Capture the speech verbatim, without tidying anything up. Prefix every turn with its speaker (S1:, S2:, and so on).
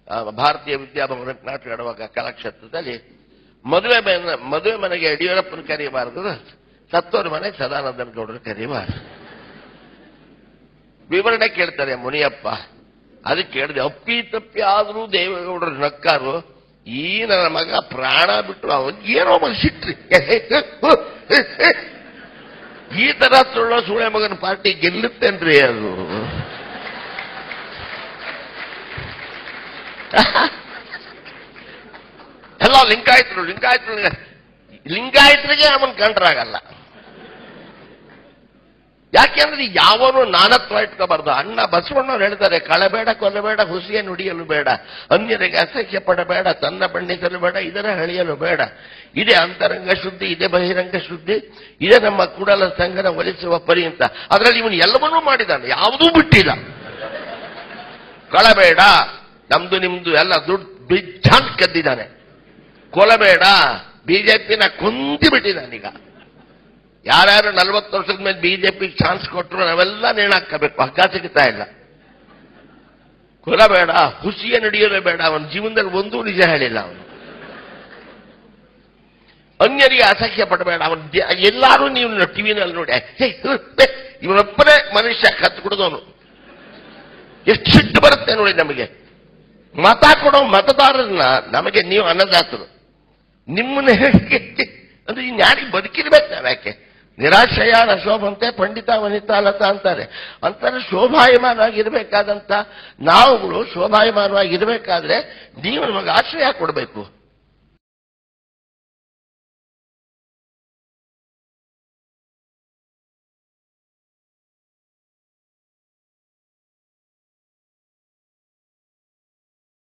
S1: ಭಾರತೀಯ ವಿದ್ಯಾಭವನ ನಾಟಕ ಆಡುವಾಗ ಕಲಾಕ್ಷೇತ್ರದಲ್ಲಿ ಮದುವೆ ಮದುವೆ ಮನೆಗೆ ಯಡಿಯೂರಪ್ಪನ ಕರೆಯಬಾರದು, ಸತ್ತೋರ ಮನೆಗೆ ಸದಾನಂದನ ಗೌಡರು ಕರೆಯಬಾರದು. ವಿವರಣೆ ಕೇಳ್ತಾರೆ ಮುನಿಯಪ್ಪ. ಅದಕ್ಕೆ ಕೇಳಿದೆ, ಅಪ್ಪಿ ತಪ್ಪಿ ಆದ್ರೂ ದೇವೇಗೌಡರು ನಕ್ಕಾರು. ಈ ನನ್ನ ಮಗ ಪ್ರಾಣ ಬಿಟ್ಟರು, ಅವನ್ ಏನೋ ಮನಸ್ಸಿಟ್ರಿ. ಈ ತರ ಸುಳ್ಳ ಸುಳೆ ಮಗನ ಪಾರ್ಟಿ ಗೆಲ್ಲುತ್ತೇನ್ರಿ ಅದು. ಎಲ್ಲ ಲಿಂಗಾಯತರು ಲಿಂಗಾಯತರು ಲಿಂಗಾಯತರಿಗೆ ಅವನ್ ಕಂಡ್ರಾಗಲ್ಲ. ಯಾಕೆಂದ್ರೆ ಯಾವನು ನಾನತ್ವ ಇಟ್ಕೋಬಾರ್ದು. ಅಣ್ಣ ಬಸವಣ್ಣವ್ರು ಹೇಳ್ತಾರೆ, ಕಳಬೇಡ, ಕೊಲ್ಲಬೇಡ, ಹುಸಿಗೆ ನುಡಿಯಲು ಬೇಡ, ಅನ್ಯರಿಗೆ ಅಸಹ್ಯ ಪಡಬೇಡ, ತನ್ನ ಬಣ್ಣಿಸಲು ಬೇಡ, ಇದರ ಹಳಿಯಲು ಬೇಡ. ಇದೇ ಅಂತರಂಗ ಶುದ್ಧಿ, ಇದೇ ಬಹಿರಂಗ ಶುದ್ಧಿ, ಇದೇ ನಮ್ಮ ಕೂಡಲ ಸಂಗನ ಒಲಿಸುವ ಪರಿ ಅಂತ. ಅದರಲ್ಲಿ ಇವನು ಎಲ್ಲವನ್ನೂ ಮಾಡಿದ್ದಾನೆ, ಯಾವುದೂ ಬಿಟ್ಟಿಲ್ಲ. ಕಳಬೇಡ, ನಮ್ದು ನಿಮ್ದು ಎಲ್ಲ ದುಡ್ಡು ಬಿಜ್ಜಾನ್ ಕದ್ದಿದ್ದಾನೆ. ಕೊಲಬೇಡ, ಬಿಜೆಪಿನ ಕೊಂದಿ ಬಿಟ್ಟಿದ್ದಾನೀಗ. ಯಾರ್ಯಾರು ನಲ್ವತ್ತು ವರ್ಷದ ಮೇಲೆ ಬಿಜೆಪಿಗೆ ಚಾನ್ಸ್ ಕೊಟ್ಟರು ನಾವೆಲ್ಲ ನೇಣಾಕಬೇಕು, ಹಗ್ಗ ಸಿಗ್ತಾ ಇಲ್ಲ. ಕೊಲಬೇಡ, ಹುಸಿಯ ನಡೆಯಲೇ ಬೇಡ. ಅವನ ಜೀವನದಲ್ಲಿ ಒಂದೂ ನಿಜ ಹೇಳಿಲ್ಲ ಅವನು. ಅನ್ಯರಿಗೆ ಅಸಹ್ಯ ಪಡಬೇಡ. ಅವನ್ ಎಲ್ಲಾರು ನೀವು ಟಿವಿನಲ್ಲಿ ನೋಡಿ, ಇವನೊಬ್ಬನೇ ಮನುಷ್ಯ ಕತ್ತು ಕುಡಿದವನು. ಎಷ್ಟು ಸಿಟ್ಟು ಬರುತ್ತೆ ನೋಡಿ ನಮಗೆ. ಮತ ಕೊಡೋ ಮತದಾರರನ್ನ ನಮಗೆ ನೀವು ಅನ್ನದಾತರು, ನಿಮ್ಮನ್ನ ಹೇಗೆ ಅಂದ್ರೆ ಈ ನ್ಯಾಡಿಗೆ ಬದುಕಿರ್ಬೇಕು ನಾವು. ಯಾಕೆ ನಿರಾಶ್ರಯ ಶೋಭಂತೆ ಪಂಡಿತ ವನಿತಾ ಲತಾ ಅಂತಾರೆ. ಅಂತಾರೆ ಶೋಭಾಯಮಾನವಾಗಿರ್ಬೇಕಾದಂತ ನಾವುಗಳು ಶೋಭಾಯಮಾನವಾಗಿರ್ಬೇಕಾದ್ರೆ ನೀವು ನಮಗೆ ಆಶ್ರಯ ಕೊಡಬೇಕು.